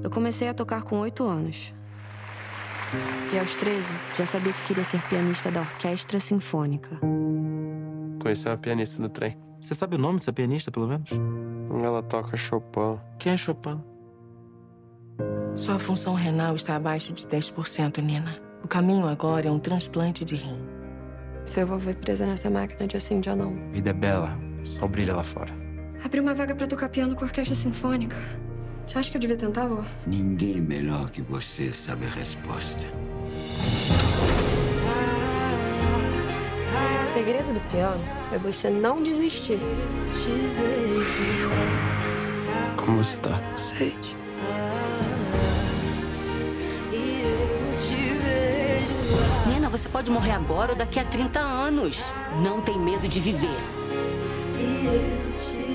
Eu comecei a tocar com 8 anos. E aos 13, já sabia que queria ser pianista da orquestra sinfônica. Conheci uma pianista no trem. Você sabe o nome dessa pianista, pelo menos? Ela toca Chopin. Quem é Chopin? Sua função renal está abaixo de 10%, Nina. O caminho agora é um transplante de rim. Se eu vou ver presa nessa máquina dia sim, dia não. Vida é bela, só brilha lá fora. Abri uma vaga pra tocar piano com a orquestra sinfônica. Você acha que eu devia tentar, vô? Ninguém melhor que você sabe a resposta. O segredo do piano é você não desistir. Como você tá? Sei. Nina, você pode morrer agora ou daqui a 30 anos. Não tem medo de viver.